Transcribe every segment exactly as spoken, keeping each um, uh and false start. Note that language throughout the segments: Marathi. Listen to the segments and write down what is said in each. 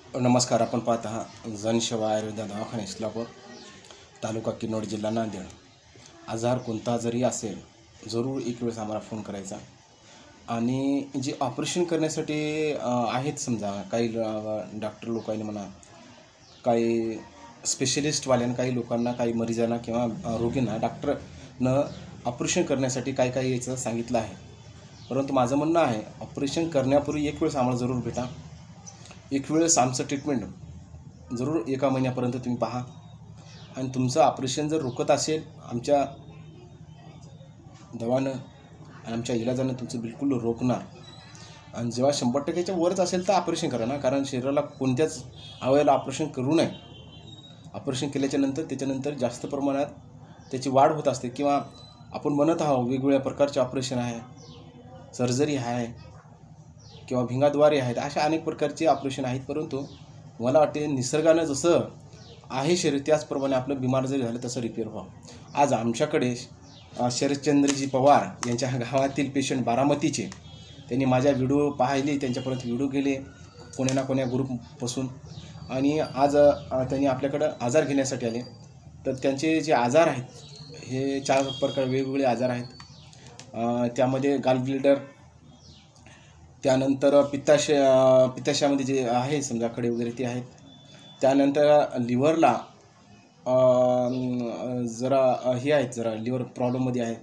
नमस्कार. आपण पाहत आहात जनसेवा आयुर्वेद दवाखाना इस्लापूर, तालुका किनवट, जिल्हा नांदेड. आजार कोणता जरी असेल जरूर एक वेळेस आम्हाला फोन करायचा. आणि जे ऑपरेशन करण्यासाठी आहेत, समजा काही डॉक्टर लोकांनी म्हणा, काही स्पेशलिस्टवाल्यानं काही लोकांना, काही मरीजांना किंवा रोगींना डॉक्टरनं ऑपरेशन करण्यासाठी काय काय यायचं सांगितलं आहे. परंतु माझं म्हणणं आहे, ऑपरेशन करण्यापूर्वी एक वेळेस आम्हाला जरूर भेटा. एक वेळेस आमचं ट्रीटमेंट जरूर एका महिन्यापर्यंत तुम्ही पहा. आणि तुमचं ऑपरेशन जर रोखत असेल आमच्या दवानं आणि आमच्या इलाजानं तुमचं बिलकुल रोखणार. आणि जेव्हा शंभर टक्क्याच्या वरच असेल तर ऑपरेशन करा ना, कारण शरीराला कोणत्याच अवयवाला ऑपरेशन करू नये. ऑपरेशन केल्याच्या नंतर त्याच्यानंतर जास्त प्रमाणात त्याची वाढ होत असते, किंवा आपण म्हणत आहोत वेगवेगळ्या प्रकारचे ऑपरेशन आहे, सर्जरी आहे किंवा भिंगाद्वारे आहेत, अशा अनेक प्रकारचे ऑपरेशन आहेत. परंतु मला वाटते निसर्गानं जसं आहे शरीर त्याचप्रमाणे आपलं बिमार जरी झालं तसं रिपेअर व्हावं. आज आमच्याकडे शरदचंद्रजी पवार यांच्या गावातील पेशंट बारामतीचे, त्यांनी माझ्या व्हिडिओ पाहिले, त्यांच्यापर्यंत व्हिडिओ गेले कोण्या ना कोण्या ग्रुपपासून, आणि आज त्यांनी आपल्याकडं आजार घेण्यासाठी आले. तर त्यांचे जे आजार आहेत हे चार प्रकार वेगवेगळे आजार आहेत. त्यामध्ये गाल ब्लिडर, त्यानंतर पित्ताशय पित्ताशयामध्ये जे आहे समजा खडे वगैरे ते आहेत. त्यानंतर लिव्हरला जरा हे आहेत, जरा लिव्हर प्रॉब्लेममध्ये आहे.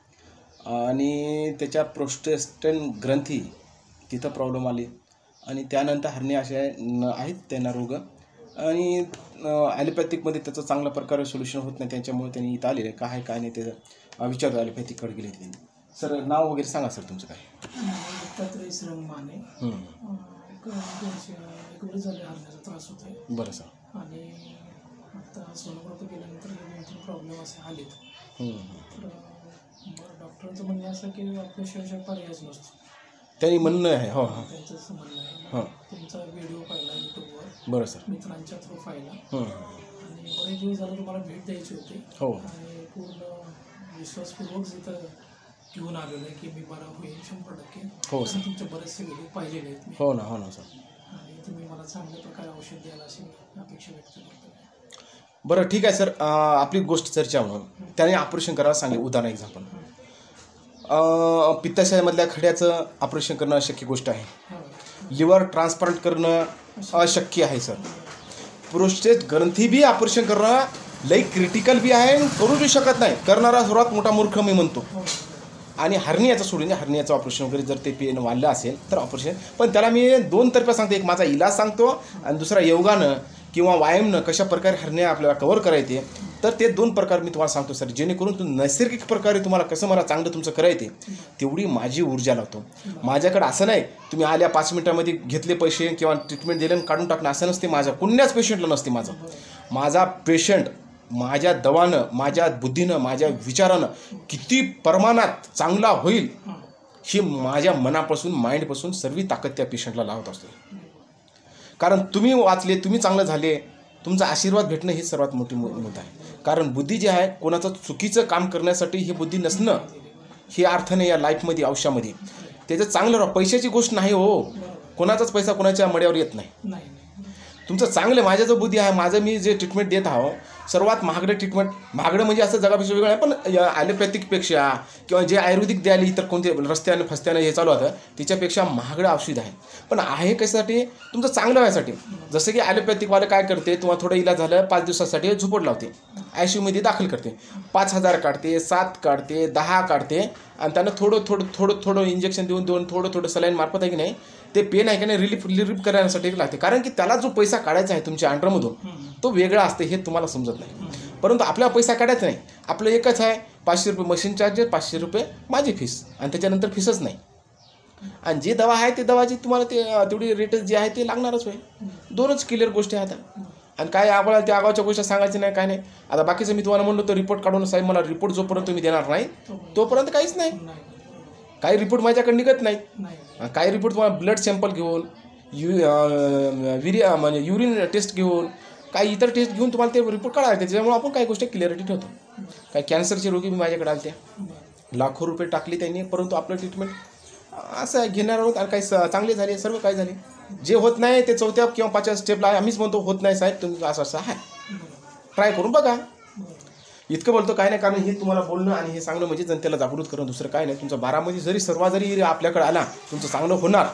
आणि त्याच्या प्रोस्टेस्टन ग्रंथी तिथं प्रॉब्लेम आले. आणि त्यानंतर हर्निया असे आहेत त्यांना रोग. आणि ॲलोपॅथिकमध्ये त्याचं चांगल्या प्रकारे सोल्युशन होत नाही, त्यांच्यामुळे त्यांनी इथं आलेलं आहे. काय काय नाही ते विचारतो, ॲलोपॅथिककडे गेले त्यांनी. सर नाव वगैरे सांगा सर तुमचं काय. दत्तात्रय श्रम माने. एक वेळ झाले हरण्याचा त्रास होतोय. बरं सर. आणि आता सोनोग्राफी केल्यानंतर दोन तीन प्रॉब्लेम असे आलेत. तर बरं, डॉक्टरांचं म्हणणं असं की आपल्याशिवाय पर्यायच नसतो. त्यांनी म्हणणं आहे. हो हो त्यांचं म्हणणं आहे. हां, तुमचा व्हिडिओ पाहिला यूट्यूबवर. बरं सर. मित्रांच्या थ्रू पाहिला. आणि बरेच दिवस झालं तुम्हाला भेट द्यायची होती. हो. आणि पूर्ण विश्वासपूर्वक जिथं घेऊन आलेलं आहे की मी बरा होईल शंभर टक्के. हो सर. तुमचे बरेचसे व्हिडिओ पाहिलेले आहेत मी. हो ना, हो ना सर. आणि तुम्ही मला चांगल्या प्रकारे औषध द्याल अशी अपेक्षा व्यक्त करतो. बरं ठीक आहे सर. आपली गोष्ट चर्चा म्हणून त्याने ऑपरेशन करायला सांगले. उदाहरण एक्झाम्पल, पित्ताशयामधल्या खड्याचं ऑपरेशन करणं अशक्य गोष्ट आहे. लिव्हर ट्रान्सप्लांट करणं अशक्य आहे सर. प्रोस्टेट ग्रंथी बी ऑपरेशन करणं लई क्रिटिकल बी आहे, करू बी शकत नाही. करणारा सर्वात मोठा मूर्ख मी म्हणतो. आणि हर्नियाचं सोडून, हर्नियाचं ऑपरेशन वगैरे जर ते पेन वाढलं असेल तर ऑपरेशन, पण त्याला मी दोन तर्फे सांगतो. एक माझा इलाज सांगतो आणि दुसरा योगानं किंवा व्यायामनं कशा प्रकारे हर्निया आपल्याला कव्हर करायचे, तर ते दोन प्रकार मी तुम्हाला सांगतो सर. जेणेकरून तुम्ही नैसर्गिक प्रकारे तुम्हाला कसं मला चांगलं तुमचं करायचे तेवढी माझी ऊर्जा लावतो. माझ्याकडे असं नाही तुम्ही आल्या पाच मिनिटामध्ये घेतले पैसे किंवा ट्रीटमेंट दिलं आणि काढून टाकणं, असं नसते. माझ्या कुण्याच पेशंटला नसते. माझं माझा पेशंट माझ्या दवानं, माझ्या बुद्धीनं, माझ्या विचारानं किती प्रमाणात चांगला होईल ही माझ्या मनापासून, माइंडपासून सर्व ताकद त्या पेशंटला लावत असतो. कारण तुम्ही वाचले, तुम्ही चांगलं झाले, तुमचा आशीर्वाद भेटणं ही सर्वात मोठी मुद्दा आहे. कारण बुद्धी जी आहे, कोणाचं चुकीचं काम करण्यासाठी ही बुद्धी नसणं हे अर्थ नाही या लाईफमध्ये, आयुष्यामध्ये. त्याचं चांगलं राहा. पैशाची गोष्ट नाही हो, कोणाचाच पैसा कोणाच्या मड्यावर येत नाही. तुमचं चांगलं, माझ्या जो बुद्धी आहे, माझं मी जे ट्रीटमेंट देत आहो, सर्वात महागडे ट्रीटमेंट, महागडं म्हणजे असं जगापेक्षा वेगळं आहे, पण ॲलोपॅथिकपेक्षा किंवा जे आयुर्वेदिक द्यायला इतर कोणते रस्त्याने फस्त्यानं हे चालू होतं त्याच्यापेक्षा महागडं औषध आहे. पण आहे कशासाठी? तुमचं चांगलं व्हायसाठी. जसं की ॲलोपॅथिकवाले काय करते, तुम्हाला थोडं इलाज झालं पाच दिवसासाठी झोपड लावते, आय सी यूमध्ये दाखल करते, पाच हजार काढते, सात काढते, दहा काढते, आणि त्यांना थोडं थोडं थोडं थोडं इंजेक्शन देऊन देऊन थोडं थोडं सलाईन मार्फत आहे की नाही, ते पेन आहे की नाही रिलीफ रिलीफ करण्यासाठी लागते. कारण की त्याला जो पैसा काढायचा आहे तुमच्या अंडरमधून तो वेगळा असते, हे तुम्हाला समजत नाही. परंतु आपल्याला पैसा काढायचा नाही. आपलं एकच आहे, पाचशे रुपये मशीन चार्जेस, पाचशे रुपये माझी फीस, आणि त्याच्यानंतर फीसच नाही. आणि जे दवा आहे ते दवाची तुम्हाला ते तेवढी रेट जे आहे ते लागणारच होय. दोनच क्लिअर गोष्टी आहेत. आणि काय आपल्याला त्या आगावच्या गोष्टी सांगायची नाही, काय नाही. आता बाकीचं मी तुम्हाला म्हणलो तर रिपोर्ट काढून साहेब मला रिपोर्ट जोपर्यंत तुम्ही देणार नाही तोपर्यंत काहीच नाही. काही रिपोर्ट माझ्याकडे निघत नाहीत. काही रिपोर्ट तुम्हाला ब्लड सॅम्पल घेऊन, यु विरिया म्हणजे युरिन टेस्ट घेऊन, काही इतर टेस्ट घेऊन तुम्हाला ते रिपोर्ट काढायचे. त्याच्यामुळे आपण काही गोष्टी क्लिअरिटी ठेवतो. काही कॅन्सरचे रोगी मी माझ्याकडे आले, त्या लाखो रुपये टाकले त्यांनी, परंतु आपलं ट्रीटमेंट असं घेणार आहोत. आणि काही चांगले झाले, सर्व काही झाले. जे होत नाही ते चौथ्या किंवा पाचव्या स्टेपला आहे. आम्हीच म्हणतो होत नाही साहेब, तुम्ही असं असं आहे, ट्राय करून बघा. इतकं बोलतो काय नाही, कारण हे तुम्हाला बोलणं आणि हे सांगणं म्हणजे जनतेला जागृत करणं, दुसरं काय नाही. तुमचा बारामध्ये जरी सर्व जरी आपल्याकडे आला तुमचं चांगलं होणार,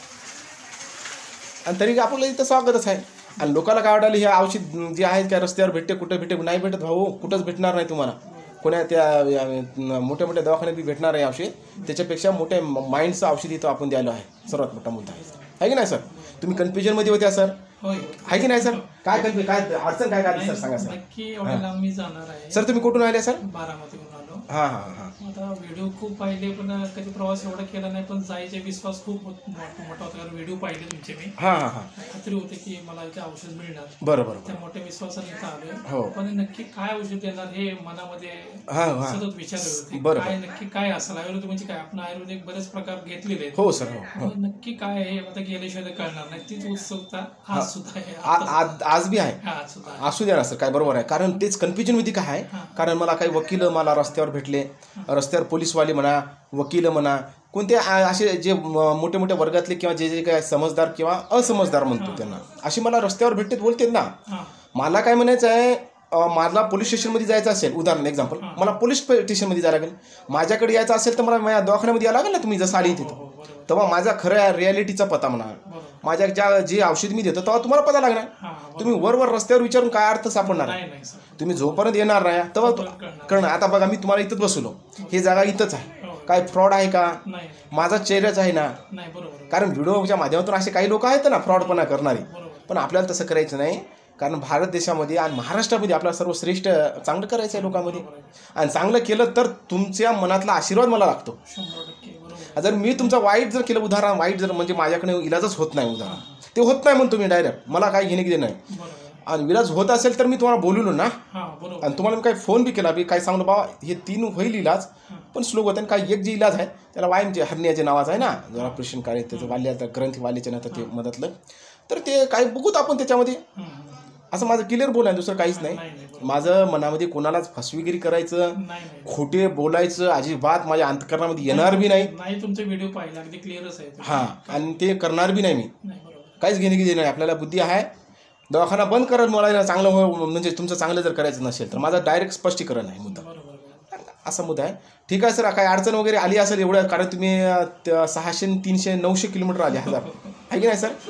आणि तरी आपलं इथं स्वागतच आहे. आणि लोकांना काय वाटायला हे औषध जे आहे त्या रस्त्यावर भेटते, कुठं भेटते, नाही भेटत भाऊ, कुठंच भेटणार नाही तुम्हाला. कोण्या त्या मोठ्या मोठ्या दवाखान्यात बी भेटणार आहे औषध, त्याच्यापेक्षा मोठ्या माइंडचं औषध इथं आपण द्यायला आहे, सर्वात मोठा मुद्दा आहे. आहे की नाही सर? तुम्ही कन्फ्युजनमध्ये होत्या सर, आहे की नाही सर? काय कन्फ्यु काय अडचण काय काय सर सांगा सर. नक्की एवढ्या लांब मी जाणार आहे. सर तुम्ही कुठून आले सर? बारामतीहून आलो. हां हां हां. आता व्हिडिओ खूप पाहिले, पण कधी प्रवास एवढा केला नाही, पण जायचे विश्वास खूप मोठा होता, कारण व्हिडिओ पाहिले तुमचे मी. हां हां हां. खात्री होते की मला इथे औषध मिळणार. बरं बरं. त्या मोठ्या विश्वासाने इथं हो. आलोय, पण नक्की काय औषध देणार हे मनामध्ये हां हां सतत विचार होते. बरं. काय नक्की काय असेल आयुर्वेद म्हणजे काय, आपण आयुर्वेदिक बरेच प्रकार घेतलेले आहेत. हो सर. हो. पण नक्की काय आहे आता गेल्याशिवाय कळणार नाही. तीच उत्सुकता आज सुद्धा आहे. आ- आज आज बी आहे. हा, आज सुद्धा आहे. असू द्या ना सर, काय बरोबर आहे. कारण तेच कन्फ्युजन मध्ये काय आहे, कारण मला काही वकील मला रस्त्यावर भेटले, रस्त्यावर पोलीसवाले म्हणा, वकील म्हणा, कोणते आ- असे जे म- मोठे मोठ्या वर्गातले किंवा जे जे काय समजदार किंवा असमजदार म्हणतो त्यांना, अशी मला रस्त्यावर भेटते बोलते ना. हा. मला काय म्हणायचं आहे, अ, मला पोलीस स्टेशनमध्ये जायचं असेल, उदाहरण एक्झाम्पल, मला पोलीस स्टेशनमध्ये जायला लागेल. माझ्याकडे यायचं असेल तर मला माझ्या दवाखान्यामध्ये यायला लागेल ना, तुम्ही जसं आली तिथं, तेव्हा माझा खऱ्या रियालिटीचा पत्ता म्हणा, माझ्या ज्या जे औषध मी देतो तेव्हा तुम्हाला पता लागणार. हा, तुम्ही वरवर रस्त्यावर विचारून काय अर्थ सापडणार आहे? नाही नाही सर. तुम्ही जोपर्यंत येणार नाही तेव्हा तो- कळणार. आता बघा, मी तुम्हाला इथंच बसवलो, ही जागा इथंच आहे, काय फ्रॉड आहे का? नाही नाही माझा चेहराच आहे ना. नाही, बरोबर कारण व्हिडिओच्या माध्यमातून असे काही लोक आहेत ना फ्रॉडपणा करणारी, बरोबर. पण आपल्याला तसं करायचं नाही. कारण भारत देशामध्ये आणि महाराष्ट्रामध्ये आपल्याला सर्वश्रेष्ठ चांगलं करायचं आहे लोकांमध्ये, आणि चांगलं केलं तर तुमच्या मनातला आशीर्वाद मला लागतो. शंभर टक्के बरोबर. जर मी तुमचं वाईट जर केलं, उदाहरण वाईट जर म्हणजे माझ्याकडे इलाजच होत नाही, उदाहरण ते होत नाही म्हणून तुम्ही डायरेक्ट मला काय घेणे घेणे नाही, बरोबर. आणि इलाज होत असेल तर मी तुम्हाला बोललो ना, हा, बरोबर. आणि तुम्हाला मी काही फोन बी केला बी, काय सांगलो बाबा हे तीन होईल इलाज, पण स्लो होते. आणि काही एक जे इलाज आहे त्याला वायमचे हरण्याचे नावाचं आहे ना, जर ऑपरेशन काय त्याचं वाल्या ग्रंथी वाल्याच्या नंतर ते मदतलं, तर ते काही बघूत आपण त्याच्यामध्ये. हम्म, हम्म. असं माझं क्लिअर बोल आहे, दुसरं काहीच नाही. नाही नाही, बरोबर. माझं मनामध्ये कोणालाच फसवेगिरी करायचं, नाही नाही खोटे बोलायचं अजिबात माझ्या अंतकरणामध्ये येणार बी नाही. नाही, तुमचे व्हिडिओ पाहिले अगदी क्लिअरच आहे. हां, आणि ते करणार बी नाही मी. नाही, बरोबर. काहीच घेणे घेणे नाही. आपल्याला बुद्धी आहे, दवाखाना बंद करत मला चांगलं हो, म्हणजे तुमचं चांगलं जर करायचं नसेल तर माझं डायरेक्ट स्पष्टीकरण आहे मुद्दा, बरोबर, बरोबर. असा मुद्दा आहे. ठीक आहे सर, काही अडचण वगैरे आली असेल एवढं, कारण तुम्ही अं, त- सहाशे तीनशे नऊशे किलोमीटर आले, हजार आहे की नाही सर?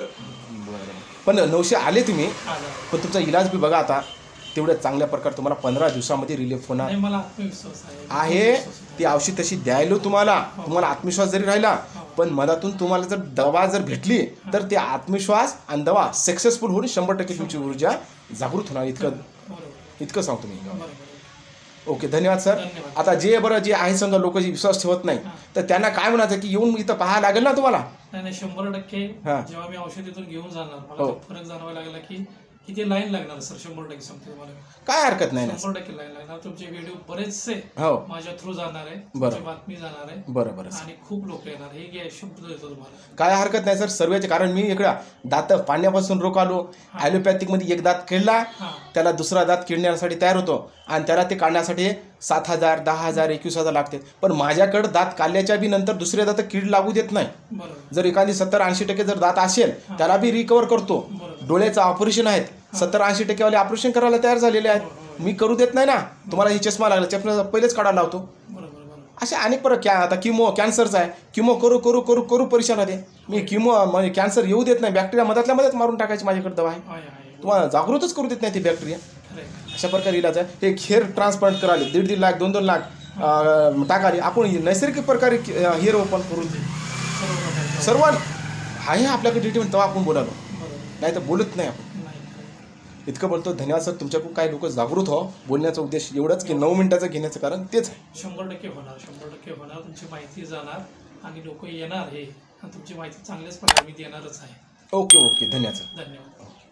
पण नऊशे आले तुम्ही, आलं. पण तुमचा इलाज बी बघा आता, तेवढ्या चांगल्या प्रकारे तुम्हाला पंधरा दिवसामध्ये रिलीफ होणार नाही, मला आत्मविश्वास आहे. आहे. ती औषध तशी द्यायलो तुम्हाला, तुम्हाला आत्मविश्वास जरी राहिला, पण मधातून तुम्हाला जर दवा जर भेटली तर ते आत्मविश्वास आणि दवा सक्सेसफुल होऊन शंभर टक्के तुमची ऊर्जा जागृत होणार. इतकं बरोबर, इतकं सांगतो मी. बरोबर. ओके, धन्यवाद सर. धन्यवाद. आता जे बरं जे आहे समजा लोक जे विश्वास ठेवत नाही, तर त्यांना काय म्हणायचं की येऊन इथं पाहायला लागेल ना तुम्हाला. नाही नाही, शंभर टक्के. हा. जेव्हा मी औषध इथून घेऊन जाणार मला हो. तो फरक जाणवायला लागला की किती लाईन लागणार सर. शंभर टक्के सांगते तुम्हाला, काय हरकत नाही ना. शंभर टक्के लाईन लागणार. तुमचे व्हिडिओ बरेचसे हो, माझ्या थ्रू जाणार आहे, बरं. तुमची बातमी जाणार आहे, बरं बरं. आणि खूप लोक येणार. हे घ्या, शब्द देतो तुम्हाला. काय हरकत नाही सर, सर्वचे. कारण मी इकडं दात पाण्यापासून रोख आलो, ॲलोपॅथिकमध्ये एक दात किडला, हा, त्याला दुसरा दात किडण्यासाठी तयार होतो, आणि त्याला ते काढण्यासाठी सात हजार दहा हजार एकवीस हजार लागते. पण माझ्याकडे दात काढल्याच्या बी नंतर दुसऱ्या दात कीड लागू देत नाही. बरोबर, जर एखादी सत्तर ऐंशी टक्के जर दात असेल त्याला बी रिकवर करतो. बरोबर. डोळ्याचं ऑपरेशन आहेत, सत्तर ऐंशी टक्केवाले ऑपरेशन करायला तयार झालेले आहेत, मी करू देत नाही ना. तुम्हाला ही चष्मा लागला, चष्मा पहिलेच काढायला लावतो. बरोबर, बरोबर. असे अनेक प्रकार. क्या आता किमो कॅन्सरचा आहे, किमो करू करू करू करू परेशान होते मी. किमो म्हणजे कॅन्सर येऊ देत नाही, बॅक्टेरिया मधातल्या मध्येच मारून टाकायची माझ्याकडे दवा आहे. आहे, आहे. तुम्हाला जागृतच करू देत नाही ती बॅक्टेरिया. खरं आहे. अशा प्रकारे इलाज आहे. हे हेअर ट्रान्सप्लांट कराले दीड दीड लाख दोन दोन लाख अं, टाकाले. आपण नैसर्गिक प्रकारे हेअर ओपन करून सर्व प्रकारचे. सर्व आहे आपल्याकडे ट्रीटमेंट, तेव्हा आपण बोलालो, बरोबर. नाही तर बोलत नाही आपण. नाही, खरं आहे. इतकं बोलतो. धन्यवाद सर. तुमच्याकडून काही लोक जागृत हो. बोलण्याचा उद्देश एवढंच की नऊ मिनिटाचं घेण्याचं कारण तेच आहे. शंभर टक्के होणार, शंभर टक्के होणार. तुमची माहिती जाणार आणि लोक येणार, हे आणि तुमची माहिती चांगल्याच प्रकारे मी देणारच आहे. ओके ओके, धन्यवाद सर. धन्यवाद.